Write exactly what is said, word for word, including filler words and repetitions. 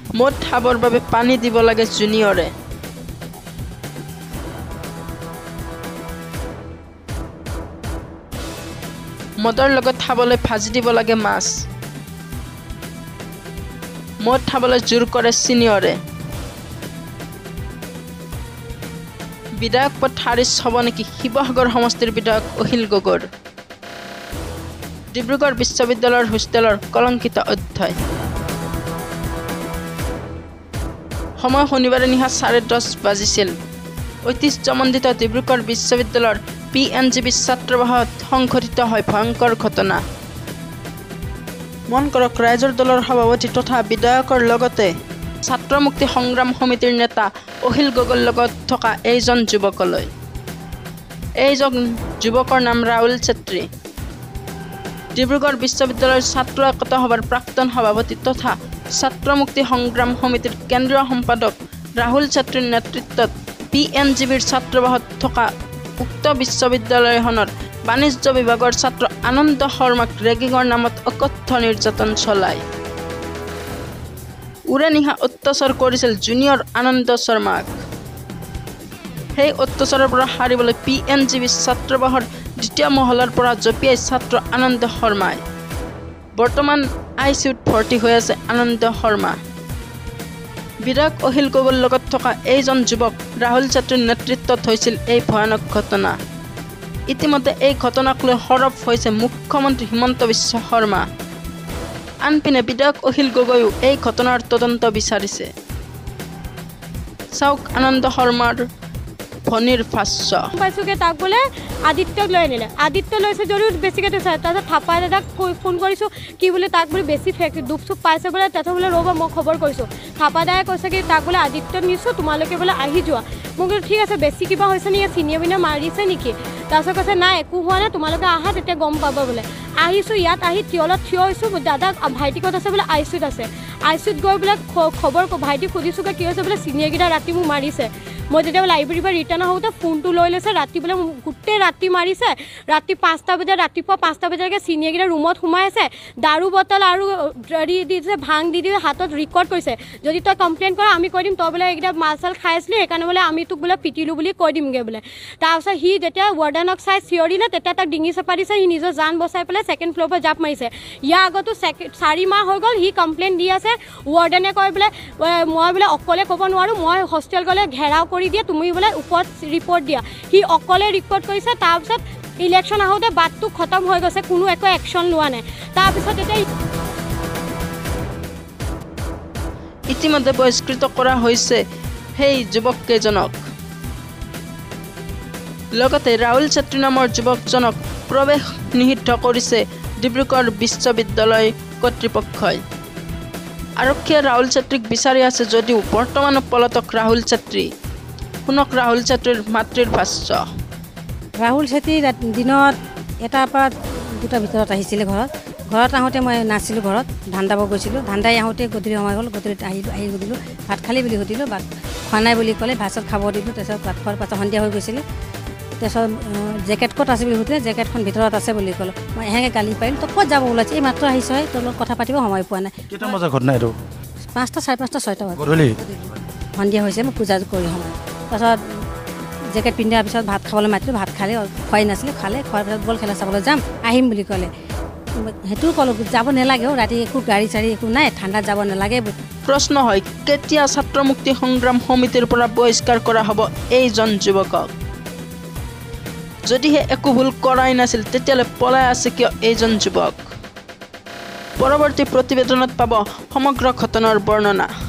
মদ খাবৰ বাবে পানী দিব লাগে জুনিয়ৰে। মদৰ লগত খাবলৈ ভাজি দিব লাগে মাছ। মদ খাবলৈ জোৰ কৰে চিনিয়ৰে। বিধায়ক পদ খাৰিজ হ'ব নেকি শিৱসাগৰ সমষ্টিৰ বিধায়ক অখিল গগৈৰ। ডিব্ৰুগড় বিশ্ববিদ্যালয়ৰ হোষ্টেলৰ কলংকিত অধ্যায়। সময় শনিবাৰে নিশা চাৰে দহ বাজিছিল। ঐতিহ্যমণ্ডিত ডিব্ৰুগড় বিশ্ববিদ্যালয়ৰ পি এন জি বি ছাত্ৰবাসত সংঘটিত হয় ভয়ংকৰ ঘটনা। মন কৰক ৰাইজৰ দলৰ সভাপতি তথা বিধায়কৰ লগতে ছাত্ৰ মুক্তি সংগ্ৰাম সমিতিৰ নেতা অখিল গগৈৰ লগত থকা এইজন যুৱকলৈ। এইজন যুৱকৰ নাম ৰাহুল ছেত্ৰী। ডিব্ৰুগড় বিশ্ববিদ্যালয়ৰ ছাত্ৰ একতা সভাৰ প্ৰাক্তন সভাপতি তথা ছাত্ৰ মুক্তি সংগ্ৰাম সমিতিৰ কেন্দ্ৰীয় সম্পাদক ৰাহুল ছেত্ৰীৰ নেতৃত্বত পি এন জি বিৰ ছাত্ৰবাসত থকা উক্ত বিশ্ববিদ্যালয়খনৰ বাণিজ্য বিভাগৰ ছাত্ৰ আনন্দ শৰ্মাক ৰেগিঙৰ নামত অকথ্য নিৰ্যাতন চলায়। উৰে নিশা অত্যাচাৰ কৰিছিল জুনিয়ৰ আনন্দ শৰ্মাক। সেই অত্যাচাৰৰ পৰা সাৰিবলৈ পি এন জি বি ছাত্ৰবাসৰ দ্বিতীয় মহলাৰ পৰা জঁপিয়াই ছাত্ৰ আনন্দ শৰ্মাই। বৰ্তমান আই চি ইউত ভৰ্তি হৈ আছে আনন্দ শৰ্মা। বিধায়ক অখিল গগৈৰ লগত থকা এইজন যুৱক ৰাহুল ছেত্ৰীৰ নেতৃত্বত হৈছিল এই ভয়ানক ঘটনা। ইতিমধ্যে এই ঘটনাক লৈ সৰব হৈছে মুখ্যমন্ত্ৰী হিমন্ত বিশ্ব শৰ্মা। আনপিনে বিধায়ক অখিল গগৈও এই ঘটনাৰ তদন্ত বিচাৰিছে। চাওক আনন্দ শৰ্মাৰ ভনীৰ ভাষ্য। পাইছোগে তাক বোলে আদিত্যক লৈ আনিলে। আদিত্য লৈছে যদিও বেছিকৈ দিছে। তাৰপিছত থাপাই দাদাক ফোন কৰিছোঁ কি বোলে তাক বোলে বেছি ফেক দুখ চুপ পাইছে বোলে। তাৰপিছত বোলে ৰ'ব মই খবৰ কৰিছোঁ। থাপা দাদাই কৈছে কি তাক বোলে আদিত্যত নিছোঁ তোমালোকে বোলে আহি যোৱা। মোক বোলো ঠিক আছে বেছি কিবা হৈছে নেকি চিনিয়ে পিনে মাৰিছে নেকি। তাৰপিছত কৈছে নাই একো হোৱা নাই তোমালোকে আহা তেতিয়া গম পাব বোলে। আহিছোঁ ইয়াত আহি থিয়লত থিয় হৈছোঁ দাদাক ভাইটি ক'ত আছে বোলে আই চি ইউত আছে। আই চি ইউত গৈ বোলে খবৰ ভাইটিক সুধিছোঁগৈ কি হৈছে বোলে চিনিয়ৰকেইটা ৰাতি মোক মাৰিছে। মই যেতিয়া লাইব্ৰেৰীৰ পৰা ৰিটাৰ্ণ আহোঁতে ফোনটো লৈ লৈছে ৰাতি বোলে গোটেই ৰাতি মাৰিছে। ৰাতি পাঁচটা বজাত ৰাতিপুৱা পাঁচটা বজালৈকে চিনিয়ৰকেইটা ৰুমত সোমাই আছে। দাৰু বটল আৰু হেৰি দি দিছে ভাং দি দি হাতত ৰেকৰ্ড কৰিছে। যদি তই কমপ্লেইন কৰ আমি কৈ দিম তই বোলে এইকেইটা মাল চাল খাই আছিলি সেইকাৰণে বোলে আমি তোক বোলে পিটিলোঁ বুলি কৈ দিমগৈ বোলে। তাৰপিছত সি যেতিয়া ৱাৰ্ডেনক চাই চিঞৰিলে তেতিয়া তাক ডিঙি চেপা দিছে। সি নিজৰ জান বচাই পেলাই ছেকেণ্ড ফ্ল'ৰ পৰা জাপ মাৰিছে। ইয়াৰ আগতো চাৰি মাহ হৈ গ'ল সি কমপ্লেইন দি আছে। ৱাৰ্ডেনে কয় বোলে মই বোলে অকলে ক'ব নোৱাৰোঁ মই হোষ্টেল গ'লে ঘেৰাও কৰি দিয়ে তুমি বোলে ওপৰত ৰিপৰ্ট দিয়া। সি অকলে ৰিপৰ্ট কৰিছে। তাৰপিছত ইলেকশ্যন আহোঁতে বাটটো খতম হৈ গৈছে কোনো একো একশ্যন লোৱা নাই। তাৰপিছত এতিয়া ইতিমধ্যে বহিষ্কৃত কৰা হৈছে সেই যুৱককেইজনক। লগতে ৰাহুল ছেত্ৰী নামৰ যুৱকজনক প্ৰৱেশ নিষিদ্ধ কৰিছে ডিব্ৰুগড় বিশ্ববিদ্যালয় কৰ্তৃপক্ষই। আৰক্ষীয়ে ৰাহুল ছেত্ৰীক বিচাৰি আছে যদিও বৰ্তমান পলাতক ৰাহুল ছেত্ৰী। শুনক ৰাহুল ছেত্ৰীৰ মাতৃৰ ভাষ্য। ৰাহুল ছেত্ৰী দিনত এটাৰ পৰা দুটাৰ ভিতৰত আহিছিলে ঘৰত। ঘৰত আহোঁতে মই নাছিলোঁ ঘৰত ধান দাব গৈছিলোঁ। ধান দাই আহোঁতে গধূলি সময় হ'ল। গধূলিত আহিলোঁ আহি সুধিলোঁ ভাত খালি বুলি সুধিলোঁ। ভাত খোৱা নাই বুলি ক'লে। ভাত চাত খাব দিলোঁ। তাৰপিছত ভাত খোৱাৰ পাছত সন্ধিয়া হৈ গৈছিলে। তাৰপিছত জেকেট ক'ত আছে বুলি সুধিলে জেকেটখন ভিতৰত আছে বুলি ক'লোঁ। মই এনেকৈ গালি পাৰিলোঁ তই ক'ত যাব ওলাইছে এই মাত্ৰ আহিছ হয় তোৰ লগত কথা পাতিব সময় পোৱা নাই। কেইটামান বজাৰ ঘটনা এইটো? পাঁচটা চাৰে পাঁচটা ছয়টা বজাত গধূলি সন্ধিয়া হৈছে মই পূজা কৰি সময়। তাৰপাছত জেকেট পিন্ধাৰ পিছত ভাত খাবলৈ মাতিলোঁ। ভাত খালে খোৱাই নাছিলে খালে খোৱাৰ পিছত বল খেলা চাবলৈ যাম আহিম বুলি ক'লে। সেইটোও ক'লোঁ যাব নালাগে ৰাতি একো গাড়ী চাড়ী একো নাই ঠাণ্ডাত যাব নালাগে। প্ৰশ্ন হয় কেতিয়া ছাত্ৰ মুক্তি সংগ্ৰাম সমিতিৰ পৰা বহিষ্কাৰ কৰা হ'ব এইজন যুৱকক? যদিহে একো ভুল কৰাই নাছিল তেতিয়াহ'লে পলাই আছে কিয় এইজন যুৱক? পৰৱৰ্তী প্ৰতিবেদনত পাব সমগ্ৰ ঘটনাৰ বৰ্ণনা।